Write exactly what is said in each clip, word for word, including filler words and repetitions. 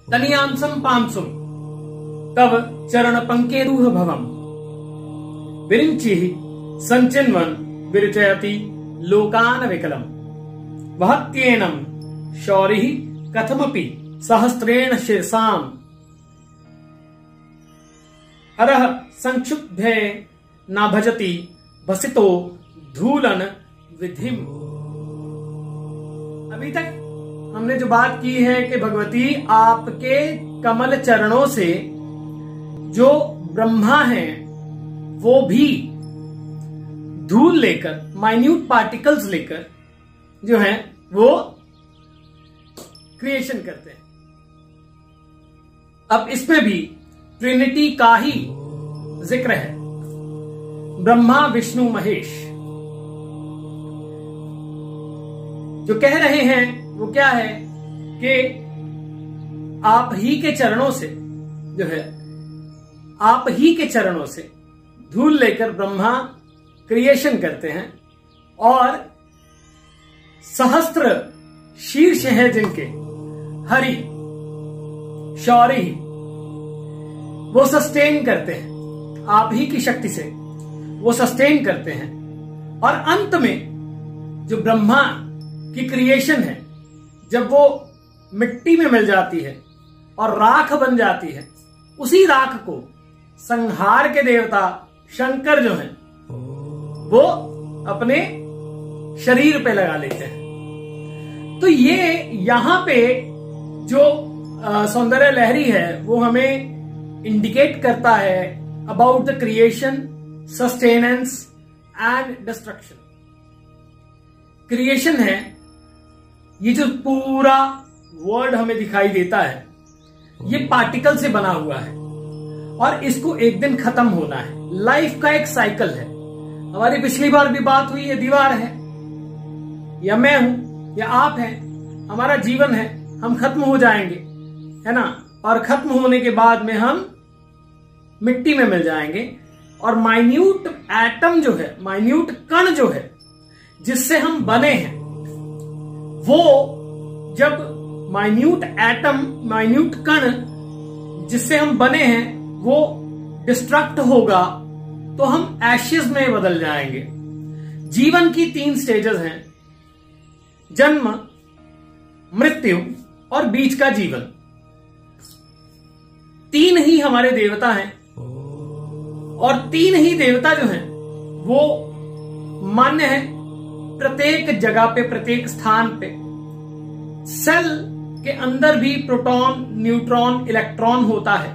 तनियांसम पांसुम तव चरण पंकेरुह भवम विरिंचि संचिन्वन विरचयति लोकान विकलम वहत्येनम शौरिः कथमपि सहस्रेण शीर्षाम अरह संक्षुब्धे न भजति भसितो धूलन विधिम। अभी तक हमने जो बात की है कि भगवती आपके कमल चरणों से जो ब्रह्मा हैं वो भी धूल लेकर, माइन्यूट पार्टिकल्स लेकर जो है वो क्रिएशन करते हैं। अब इसमें भी ट्रिनिटी का ही जिक्र है, ब्रह्मा विष्णु महेश। जो कह रहे हैं वो क्या है कि आप ही के चरणों से जो है, आप ही के चरणों से धूल लेकर ब्रह्मा क्रिएशन करते हैं और सहस्त्र शीर्ष है जिनके, हरि शौरी, वो सस्टेन करते हैं, आप ही की शक्ति से वो सस्टेन करते हैं। और अंत में जो ब्रह्मा की क्रिएशन है, जब वो मिट्टी में मिल जाती है और राख बन जाती है, उसी राख को संहार के देवता शंकर जो हैं वो अपने शरीर पे लगा लेते हैं। तो ये यहां पे जो सौंदर्य लहरी है वो हमें इंडिकेट करता है about the creation, sustenance and destruction. Creation है, ये जो पूरा वर्ल्ड हमें दिखाई देता है ये पार्टिकल से बना हुआ है और इसको एक दिन खत्म होना है। लाइफ का एक साइकिल है। हमारी पिछली बार भी बात हुई, ये दीवार है या मैं हूं या आप हैं, हमारा जीवन है, हम खत्म हो जाएंगे, है ना। और खत्म होने के बाद में हम मिट्टी में मिल जाएंगे और माइन्यूट एटम जो है, माइन्यूट कण जो है जिससे हम बने हैं, वो जब माइन्यूट एटम, माइन्यूट कण जिससे हम बने हैं वो डिस्ट्रक्ट होगा तो हम एशेज में बदल जाएंगे। जीवन की तीन स्टेजेस हैं, जन्म, मृत्यु और बीच का जीवन। तीन ही हमारे देवता हैं और तीन ही देवता जो हैं वो मान्य है प्रत्येक जगह पे, प्रत्येक स्थान पे। सेल के अंदर भी प्रोटॉन, न्यूट्रॉन, इलेक्ट्रॉन होता है।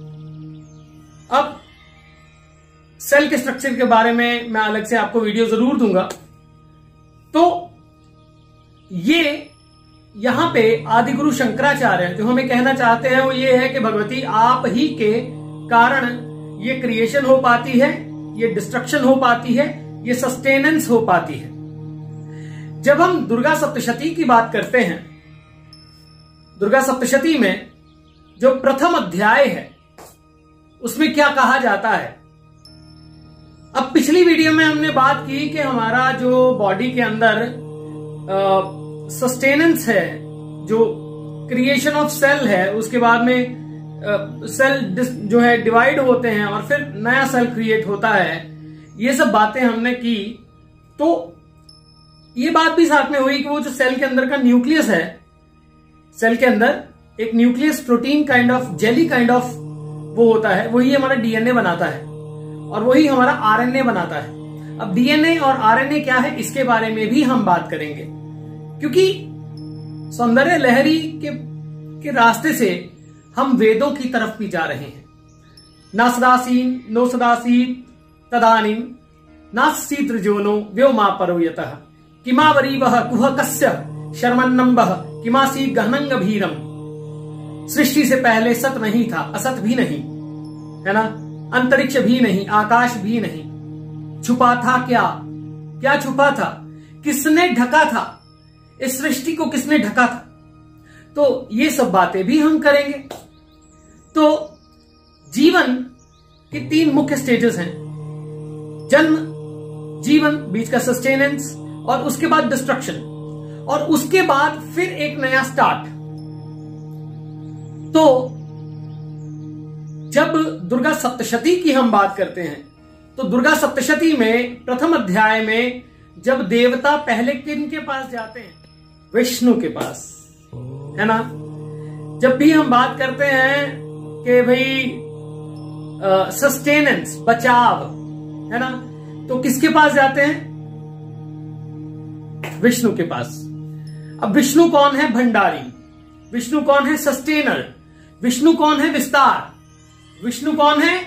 अब सेल के स्ट्रक्चर के बारे में मैं अलग से आपको वीडियो जरूर दूंगा। तो ये यहां पे आदिगुरु शंकराचार्य जो हमें कहना चाहते हैं वो ये है कि भगवती आप ही के कारण ये क्रिएशन हो पाती है, ये डिस्ट्रक्शन हो पाती है, ये सस्टेनेंस हो पाती है। जब हम दुर्गा सप्तशती की बात करते हैं, दुर्गा सप्तशती में जो प्रथम अध्याय है उसमें क्या कहा जाता है। अब पिछली वीडियो में हमने बात की कि हमारा जो बॉडी के अंदर सस्टेनेंस है, जो क्रिएशन ऑफ सेल है, उसके बाद में सेल जो है डिवाइड होते हैं और फिर नया सेल क्रिएट होता है, ये सब बातें हमने की। तो ये बात भी साथ में हुई कि वो जो सेल के अंदर का न्यूक्लियस है, सेल के अंदर एक nucleus protein kind of, jelly kind of वो होता है, वही हमारा डीएनए बनाता है और वही हमारा आरएनए बनाता है। अब डीएनए और आरएनए क्या है इसके बारे में भी हम बात करेंगे, क्योंकि सौंदर्य लहरी के, के रास्ते से हम वेदों की तरफ भी जा रहे हैं। ना सदासीन नो सदासीत तदानीम नास्ति त्रिजोनो व्योमा परो यतः किमावरी वह कुह कस्य शर्मन्नम वह किमासी गहनंग भीरम। सृष्टि से पहले सत नहीं था, असत भी नहीं, है ना, अंतरिक्ष भी नहीं, आकाश भी नहीं। छुपा था क्या, क्या छुपा था, किसने ढका था, इस सृष्टि को किसने ढका था। तो ये सब बातें भी हम करेंगे। तो जीवन के तीन मुख्य स्टेजेस हैं, जन्म, जीवन, बीच का सस्टेनेंस और उसके बाद डिस्ट्रक्शन और उसके बाद फिर एक नया स्टार्ट। तो जब दुर्गा सप्तशती की हम बात करते हैं तो दुर्गा सप्तशती में प्रथम अध्याय में जब देवता पहले किन के पास जाते हैं? विष्णु के पास, है ना। जब भी हम बात करते हैं कि भाई सस्टेनेंस, बचाव, है ना, तो किसके पास जाते हैं? विष्णु के पास। अब विष्णु कौन है? भंडारी। विष्णु कौन है? सस्टेनर। विष्णु कौन है? विस्तार। विष्णु कौन है?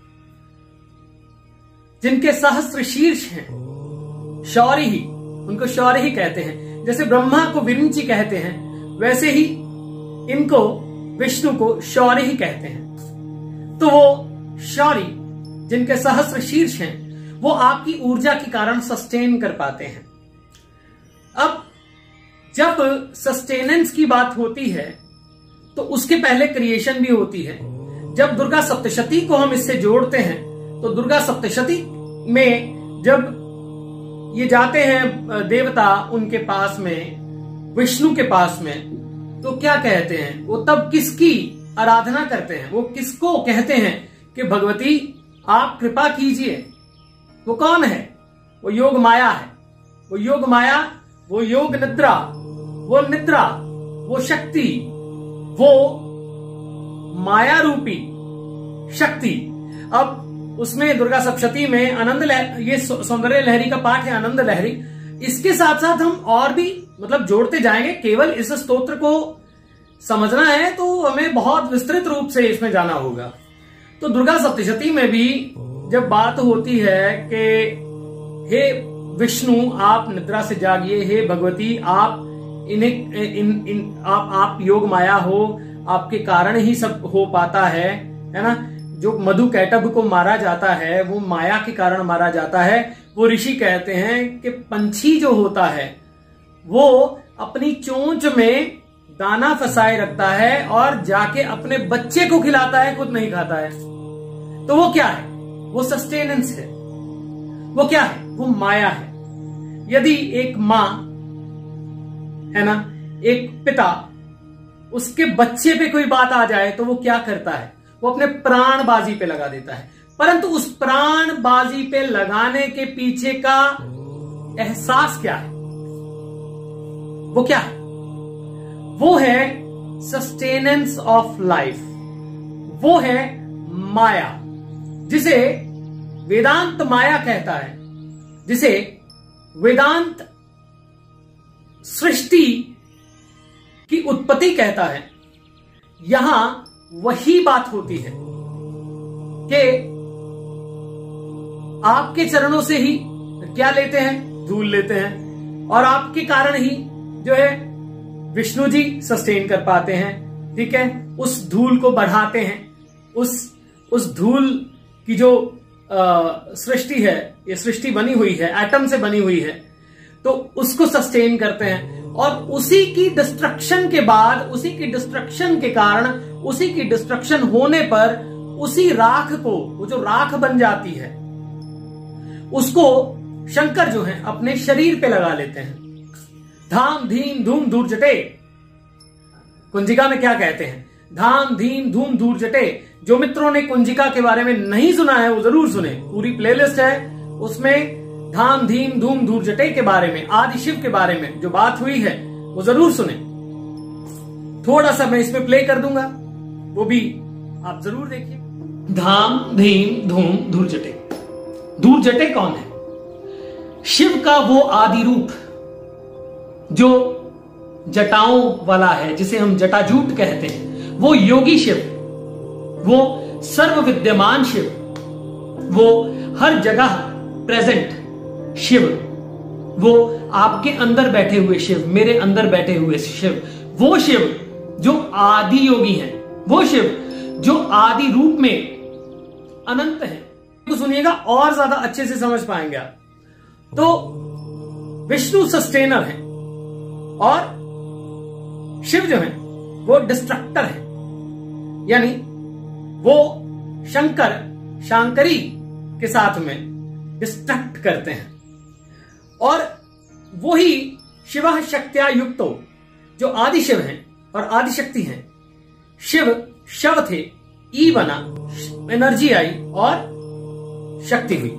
जिनके सहस्त्र शीर्ष हैं, शौर्य ही, उनको शौर्य ही कहते हैं। जैसे ब्रह्मा को विरिंची कहते हैं, वैसे ही इनको, विष्णु को शौर्य ही कहते हैं। तो वो शौर्य, जिनके सहस्त्र शीर्ष हैं, वो आपकी ऊर्जा के कारण सस्टेन कर पाते हैं। अब जब सस्टेनेंस की बात होती है तो उसके पहले क्रिएशन भी होती है। जब दुर्गा सप्तशती को हम इससे जोड़ते हैं तो दुर्गा सप्तशती में जब ये जाते हैं देवता उनके पास में, विष्णु के पास में, तो क्या कहते हैं? वो तब किसकी आराधना करते हैं? वो किसको कहते हैं कि भगवती आप कृपा कीजिए? वो कौन है? वो योग माया है। वो योग माया, वो योग निद्रा, वो निद्रा, वो शक्ति, वो माया रूपी शक्ति। अब उसमें दुर्गा सप्तशती में आनंद लहरी, ये सौंदर्य लहरी का पाठ है, आनंद लहरी। इसके साथ साथ हम और भी मतलब जोड़ते जाएंगे। केवल इस स्तोत्र को समझना है तो हमें बहुत विस्तृत रूप से इसमें जाना होगा। तो दुर्गा सप्तशती में भी जब बात होती है कि हे विष्णु आप निद्रा से जागिए, हे भगवती आप इन्हें इन, इन आप आप योग माया हो, आपके कारण ही सब हो पाता है, है ना। जो मधु कैटभ को मारा जाता है वो माया के कारण मारा जाता है। वो ऋषि कहते हैं कि पंछी जो होता है वो अपनी चोंच में दाना फंसाए रखता है और जाके अपने बच्चे को खिलाता है, खुद नहीं खाता है। तो वो क्या है? वो सस्टेनेंस है। वो क्या है? वो माया है। यदि एक मां, है ना, एक पिता, उसके बच्चे पे कोई बात आ जाए तो वो क्या करता है? वो अपने प्राण बाजी पे लगा देता है। परंतु उस प्राण बाजी पे लगाने के पीछे का एहसास क्या है? वो क्या है? वो है सस्टेनेंस ऑफ लाइफ। वो है माया, जिसे वेदांत माया कहता है, जिसे वेदांत सृष्टि की उत्पत्ति कहता है। यहां वही बात होती है कि आपके चरणों से ही क्या लेते हैं? धूल लेते हैं, और आपके कारण ही जो है विष्णु जी सस्टेन कर पाते हैं। ठीक है, उस धूल को बढ़ाते हैं। उस उस धूल की जो सृष्टि है, ये सृष्टि बनी हुई है, एटम से बनी हुई है, तो उसको सस्टेन करते हैं। और उसी की डिस्ट्रक्शन के बाद, उसी की डिस्ट्रक्शन के कारण, उसी की डिस्ट्रक्शन होने पर उसी राख को, वो जो राख बन जाती है, उसको शंकर जो है अपने शरीर पे लगा लेते हैं। धाम धीम धूम धूर जटे, कुंजिका में क्या कहते हैं? धाम धीम धूम धूर जटे। जो मित्रों ने कुंजिका के बारे में नहीं सुना है वो जरूर सुने, पूरी प्लेलिस्ट है, उसमें धाम धीम धूम धूर जटे के बारे में, आदि शिव के बारे में जो बात हुई है वो जरूर सुने। थोड़ा सा मैं इसमें प्ले कर दूंगा, वो भी आप जरूर देखिए। धाम धीम धूम धूर जटे। धूर जटे कौन है? शिव का वो आदि रूप जो जटाओं वाला है, जिसे हम जटाजूट कहते हैं। वो योगी शिव, वो सर्व विद्यमान शिव, वो हर जगह प्रेजेंट शिव, वो आपके अंदर बैठे हुए शिव, मेरे अंदर बैठे हुए शिव, वो शिव जो आदि योगी हैं, वो शिव जो आदि रूप में अनंत है। तो सुनिएगा और ज्यादा अच्छे से समझ पाएंगे आप। तो विष्णु सस्टेनर है और शिव जो है वो डिस्ट्रक्टर है, यानी वो शंकर शांकरी के साथ में डिस्ट्रक्ट करते हैं। और वही शिव शक्त्या युक्तो, जो आदि शिव हैं और आदि शक्ति हैं, शिव शव थे, ई बना, एनर्जी आई और शक्ति हुई।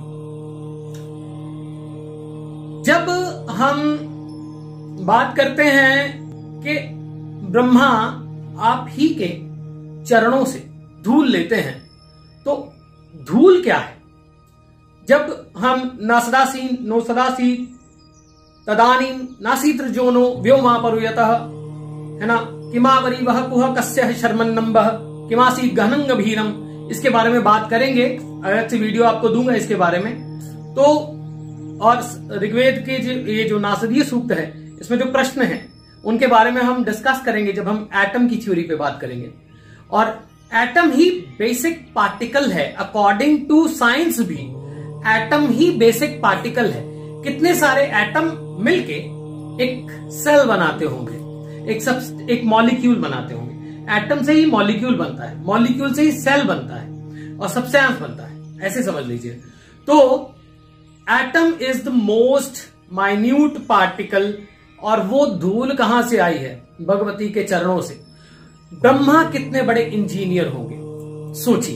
जब हम बात करते हैं कि ब्रह्मा आप ही के चरणों से धूल लेते हैं, तो धूल क्या है? जब हम नासदासी नोसदासी तदानी नासीत्र जोनो व्योमा परुयतः, है ना, किमावरी वह कुह कस्य है शर्मन्नम्बः किमासी गहनंग भीरम, इसके बारे में बात करेंगे। अलग से वीडियो आपको दूंगा इसके बारे में। तो और ऋग्वेद के जो ये जो नासदीय सूक्त है, इसमें जो प्रश्न है उनके बारे में हम डिस्कस करेंगे जब हम एटम की थ्योरी पे बात करेंगे। और एटम ही बेसिक पार्टिकल है, अकॉर्डिंग टू साइंस भी एटम ही बेसिक पार्टिकल है। कितने सारे एटम मिलके एक सेल बनाते होंगे, एक सब एक मॉलिक्यूल बनाते होंगे। एटम से ही मॉलिक्यूल बनता है, मॉलिक्यूल से ही सेल बनता है और सब्सटेंस बनता है, ऐसे समझ लीजिए। तो atom is the most minute particle, और वो धूल कहां से आई है? भगवती के चरणों से। ब्रह्मा कितने बड़े इंजीनियर होंगे, सोचिए।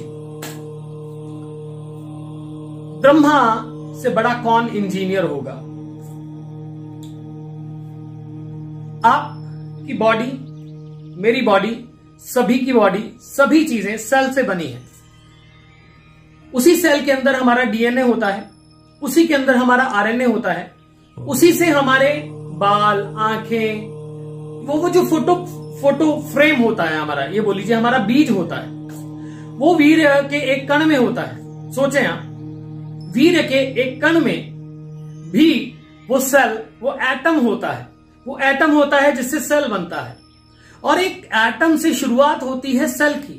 ब्रह्मा से बड़ा कौन इंजीनियर होगा? आपकी बॉडी, मेरी बॉडी, सभी की बॉडी, सभी चीजें सेल से बनी है। उसी सेल के अंदर हमारा डीएनए होता है, उसी के अंदर हमारा आरएनए होता है, उसी से हमारे बाल, आंखें, वो वो जो फोटो फोटो फ्रेम होता है हमारा, ये बोल लीजिए हमारा बीज होता है, वो वीर्य के एक कण में होता है। सोचें आप, वीर्य के एक कण में भी वो सेल, वो एटम होता है, वो एटम होता है जिससे सेल बनता है। और एक एटम से शुरुआत होती है सेल की,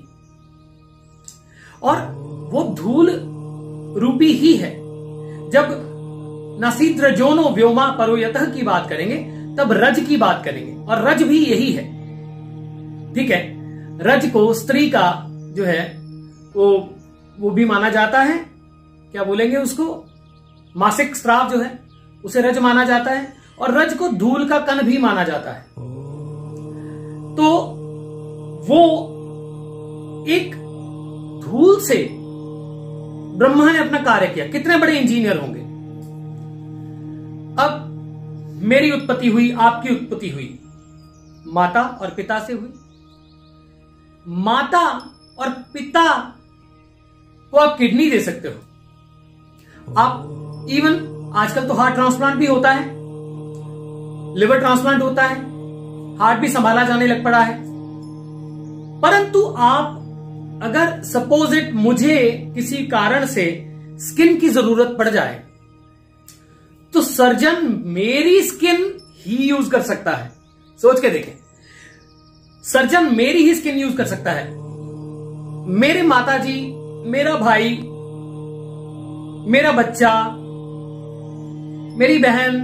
और वो धूल रूपी ही है। जब नासीत्र जोनो व्योमा परोयतः की बात करेंगे तब रज की बात करेंगे, और रज भी यही है, ठीक है। रज को स्त्री का जो है वो वो भी माना जाता है, क्या बोलेंगे उसको, मासिक स्राव जो है उसे रज माना जाता है, और रज को धूल का कण भी माना जाता है। तो वो एक धूल से ब्रह्मा ने अपना कार्य किया। कितने बड़े इंजीनियर होंगे। अब मेरी उत्पत्ति हुई, आपकी उत्पत्ति हुई, माता और पिता से हुई। माता और पिता को आप किडनी दे सकते हो, आप इवन आजकल तो हार्ट ट्रांसप्लांट भी होता है, लिवर ट्रांसप्लांट होता है, हार्ट भी संभाला जाने लग पड़ा है। परंतु आप अगर सपोज इट मुझे किसी कारण से स्किन की जरूरत पड़ जाए, तो सर्जन मेरी स्किन ही यूज कर सकता है। सोच के देखें, सर्जन मेरी ही स्किन यूज कर सकता है। मेरे माताजी, मेरा भाई, मेरा बच्चा, मेरी बहन,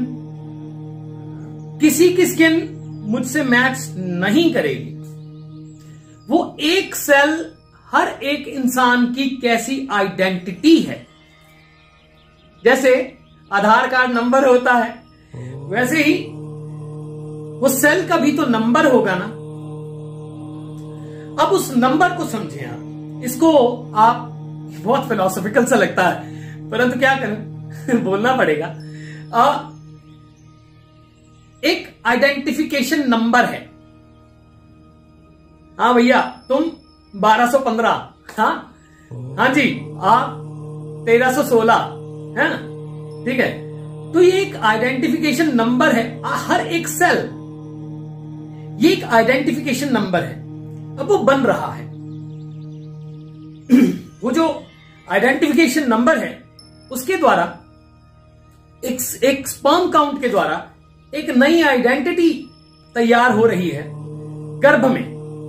किसी की स्किन मुझसे मैच नहीं करेगी। वो एक सेल हर एक इंसान की कैसी आइडेंटिटी है। जैसे आधार कार्ड नंबर होता है, वैसे ही वो सेल का भी तो नंबर होगा ना। अब उस नंबर को समझें आप। इसको आप, बहुत फिलोसॉफिकल सा लगता है, परंतु क्या करें बोलना पड़ेगा। आ, एक आइडेंटिफिकेशन नंबर है। हाँ भैया तुम बारह सौ पंद्रह, हाँ हाँ जी आप तेरह सौ सोलह, है ना, ठीक है। तो ये एक आइडेंटिफिकेशन नंबर है। हर एक सेल ये एक आइडेंटिफिकेशन नंबर है। अब वो बन रहा है। वो जो आइडेंटिफिकेशन नंबर है उसके द्वारा एक एक स्पर्म काउंट के द्वारा एक नई आइडेंटिटी तैयार हो रही है गर्भ में।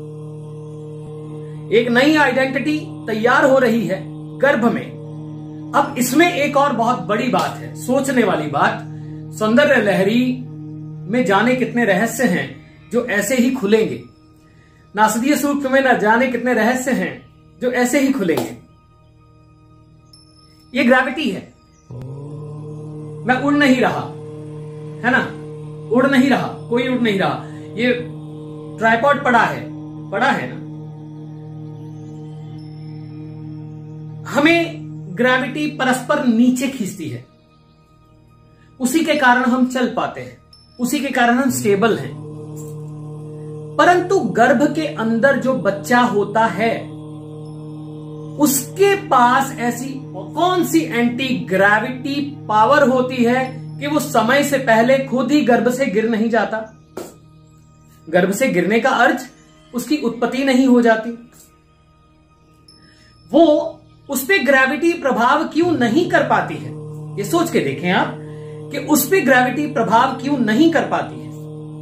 एक नई आइडेंटिटी तैयार हो रही है गर्भ में। अब इसमें एक और बहुत बड़ी बात है, सोचने वाली बात। सौंदर्य लहरी में जाने कितने रहस्य हैं जो ऐसे ही खुलेंगे। नासदीय सूक्त में न जाने कितने रहस्य हैं जो ऐसे ही खुलेंगे। ये ग्रेविटी है। मैं उड़ नहीं रहा, है ना, उड़ नहीं रहा, कोई उड़ नहीं रहा। ये ट्राइपॉड पड़ा है, पड़ा है ना, हमें ग्रेविटी परस्पर नीचे खींचती है, उसी के कारण हम चल पाते हैं, उसी के कारण हम स्टेबल हैं। परंतु गर्भ के अंदर जो बच्चा होता है उसके पास ऐसी कौन सी एंटी ग्रेविटी पावर होती है कि वो समय से पहले खुद ही गर्भ से गिर नहीं जाता? गर्भ से गिरने का अर्थ उसकी उत्पत्ति नहीं हो जाती। वो उस पे ग्रेविटी प्रभाव क्यों नहीं कर पाती है? ये सोच के देखें आप कि उस पे ग्रेविटी प्रभाव क्यों नहीं कर पाती है।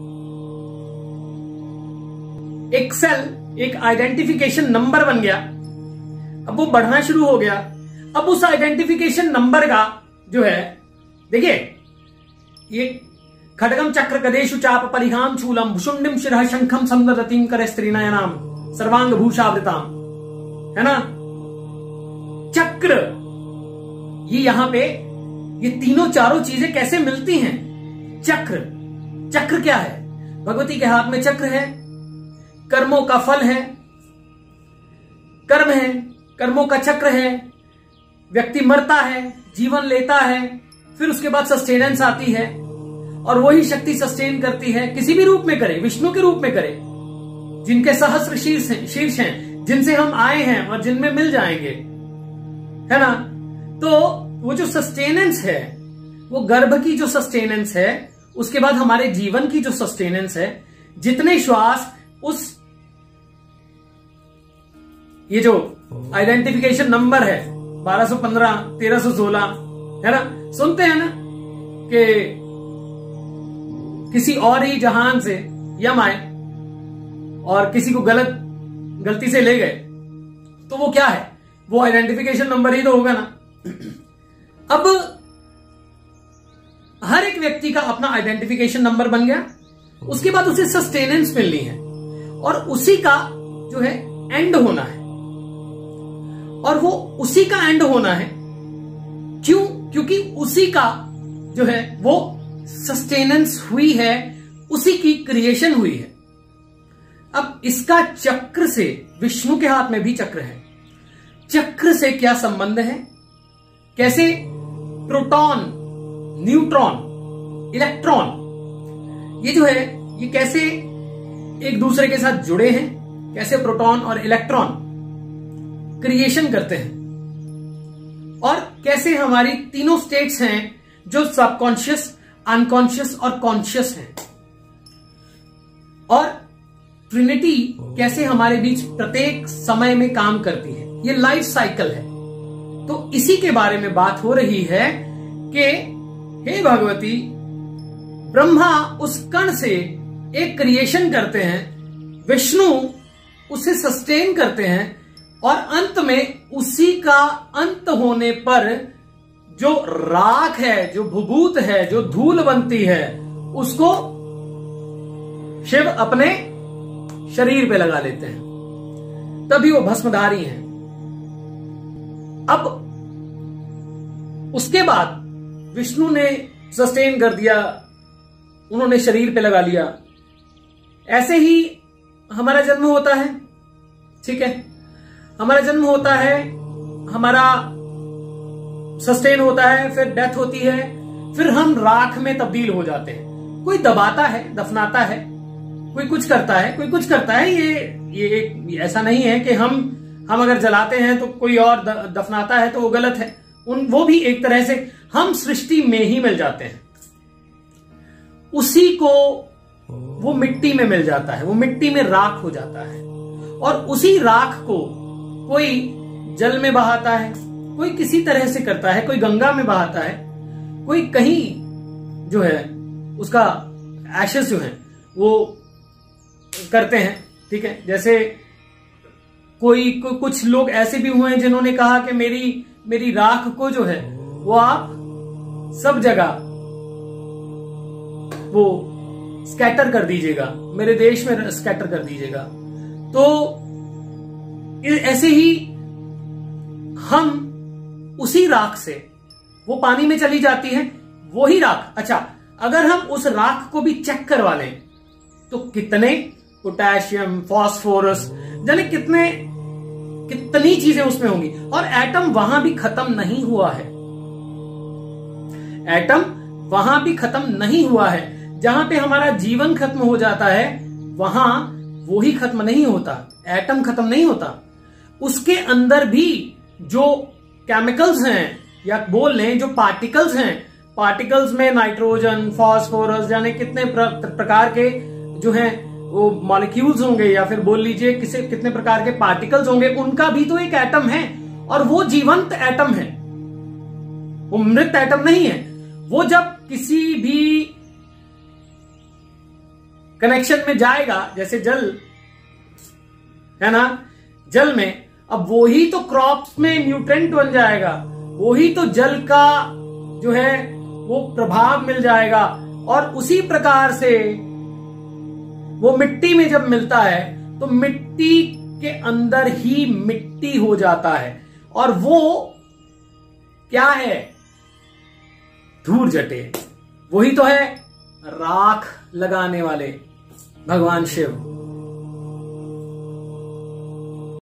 एक सेल एक आइडेंटिफिकेशन नंबर बन गया, अब वो बढ़ना शुरू हो गया। अब उस आइडेंटिफिकेशन नंबर का जो है, देखिए, ये खड्गम चक्र गदेषु चाप परिहाम चूलम भुषुंडिम शिरः शंखम संदधतीं करे स्त्रीनयनाम सर्वांग भूषावृताम, है ना। चक्र, ये यहां पे ये तीनों चारों चीजें कैसे मिलती हैं? चक्र, चक्र क्या है? भगवती के हाथ में चक्र है, कर्मों का फल है, कर्म है, कर्मों का चक्र है। व्यक्ति मरता है, जीवन लेता है, फिर उसके बाद सस्टेनेंस आती है और वही शक्ति सस्टेन करती है, किसी भी रूप में करे, विष्णु के रूप में करे, जिनके सहस्र शीर्ष हैं, शीर्ष हैं, जिनसे हम आए हैं और जिनमें मिल जाएंगे, है ना। तो वो जो सस्टेनेंस है, वो गर्भ की जो सस्टेनेंस है, उसके बाद हमारे जीवन की जो सस्टेनेंस है, जितने श्वास उस ये जो आइडेंटिफिकेशन नंबर है बारह सौ पंद्रह, तेरह सौ सोलह, है ना, सुनते हैं ना कि किसी और ही जहान से यम आए और किसी को गलत गलती से ले गए, तो वो क्या है? वो आइडेंटिफिकेशन नंबर ही तो होगा ना। अब हर एक व्यक्ति का अपना आइडेंटिफिकेशन नंबर बन गया, उसके बाद उसे सस्टेनेंस मिलनी है और उसी का जो है एंड होना है, और वो उसी का एंड होना है। क्यों? क्योंकि उसी का जो है वो सस्टेनेंस हुई है, उसी की क्रिएशन हुई है। अब इसका चक्र से, विष्णु के हाथ में भी चक्र है, चक्र से क्या संबंध है? कैसे प्रोटॉन, न्यूट्रॉन, इलेक्ट्रॉन, ये जो है ये कैसे एक दूसरे के साथ जुड़े हैं, कैसे प्रोटॉन और इलेक्ट्रॉन क्रिएशन करते हैं, और कैसे हमारी तीनों स्टेट्स हैं जो सबकॉन्शियस, अनकॉन्शियस और कॉन्शियस हैं, और ट्रिनिटी कैसे हमारे बीच प्रत्येक समय में काम करती है। ये लाइफ साइकिल है। तो इसी के बारे में बात हो रही है कि हे भगवती, ब्रह्मा उस कण से एक क्रिएशन करते हैं, विष्णु उसे सस्टेन करते हैं, और अंत में उसी का अंत होने पर जो राख है, जो भूभूत है, जो धूल बनती है, उसको शिव अपने शरीर पे लगा लेते हैं, तभी वो भस्मधारी हैं। अब उसके बाद विष्णु ने सस्टेन कर दिया, उन्होंने शरीर पे लगा लिया। ऐसे ही हमारा जन्म होता है, ठीक है, हमारा जन्म होता है, हमारा सस्टेन होता है, फिर डेथ होती है, फिर हम राख में तब्दील हो जाते हैं। कोई दबाता है, दफनाता है, कोई कुछ करता है, कोई कुछ करता है। ये ये ऐसा नहीं है कि हम हम अगर जलाते हैं तो कोई और दफनाता है तो वो गलत है। उन वो भी एक तरह से हम सृष्टि में ही मिल जाते हैं, उसी को वो मिट्टी में मिल जाता है, वो मिट्टी में राख हो जाता है, और उसी राख को कोई जल में बहाता है, कोई किसी तरह से करता है, कोई गंगा में बहाता है, कोई कहीं जो है उसका एशेस जो है वो करते हैं, ठीक है। जैसे कोई को, कुछ लोग ऐसे भी हुए हैं जिन्होंने कहा कि मेरी मेरी राख को जो है वो आप सब जगह वो स्कैटर कर दीजिएगा, मेरे देश में स्कैटर कर दीजिएगा। तो ऐसे ही हम उसी राख से, वो पानी में चली जाती है, वही राख। अच्छा, अगर हम उस राख को भी चेक करवा लें तो कितने पोटेशियम, फास्फोरस, जाने कितने कितनी चीजें उसमें होंगी। और एटम वहां भी खत्म नहीं हुआ है, एटम वहां भी खत्म नहीं हुआ है। जहां पे हमारा जीवन खत्म हो जाता है वहां वो ही खत्म नहीं होता, एटम खत्म नहीं होता। उसके अंदर भी जो केमिकल्स हैं या बोल लें जो पार्टिकल्स हैं, पार्टिकल्स में नाइट्रोजन, फास्फोरस, जाने कितने प्र, प्रकार के जो हैं वो मॉलिक्यूल्स होंगे, या फिर बोल लीजिए किसे कितने प्रकार के पार्टिकल्स होंगे, उनका भी तो एक एटम है। और वो जीवंत एटम है, वो मृत एटम नहीं है। वो जब किसी भी कनेक्शन में जाएगा, जैसे जल है ना, जल में अब वो ही तो क्रॉप्स में न्यूट्रेंट बन जाएगा, वो ही तो जल का जो है वो प्रभाव मिल जाएगा। और उसी प्रकार से वो मिट्टी में जब मिलता है तो मिट्टी के अंदर ही मिट्टी हो जाता है। और वो क्या है? धूल जटे, वही तो है राख लगाने वाले भगवान शिव।